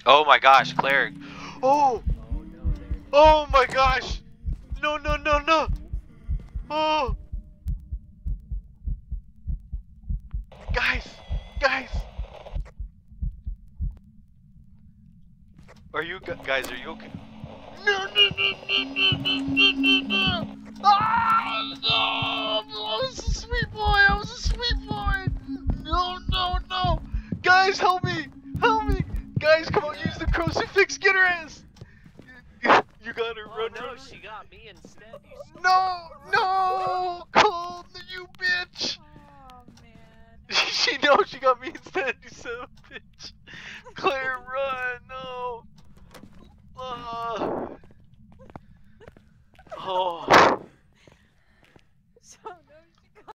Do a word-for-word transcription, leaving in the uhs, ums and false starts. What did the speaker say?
Oh my gosh, Claire. Oh! Oh my gosh! No, no, no, no! Oh! Guys! Guys! Are you guys, are you okay? No, no, no, no, no, no, no, no, no! Ah, no! I was a sweet boy! I was a sweet boy! No, no, no! Guys, help me! Help me! Guys, come on, use the crucifix, get her ass! You got her, oh, run, no, run. she got me instead, you No! No! Cold, you bitch! Oh man. She knows she got me instead, you son of a bitch! Claire,